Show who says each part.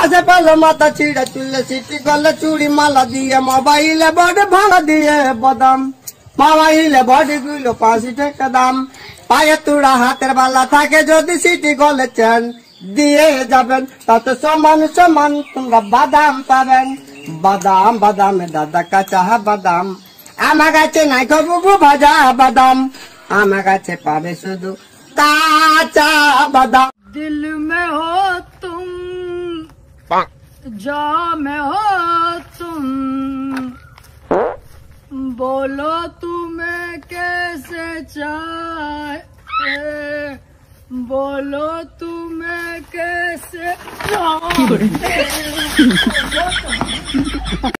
Speaker 1: से पहले माता चिड़ा चुल्ले सीटी गले चूड़ी माला दिए मोबाइल बड़ भांग दिए बदाम मोबाइल बड़ गुलो 5 টাকা দাম पाए तुड़ा हाथेर बाला थाके যদি সিটি গলে চেন দিয়ে যাবেন তাতে সমান সমান তোমরা বাদাম পাবেন বাদাম বাদামে দাদা কাঁচা বাদাম আমার কাছে নাই বুবু ভাজা বাদাম আমার কাছে পাবে শুধু কাঁচা বাদাম
Speaker 2: दिल में हो तुम जा में हो तुम बोलो तुम्हें कैसे चाहे बोलो तुम्हें कैसे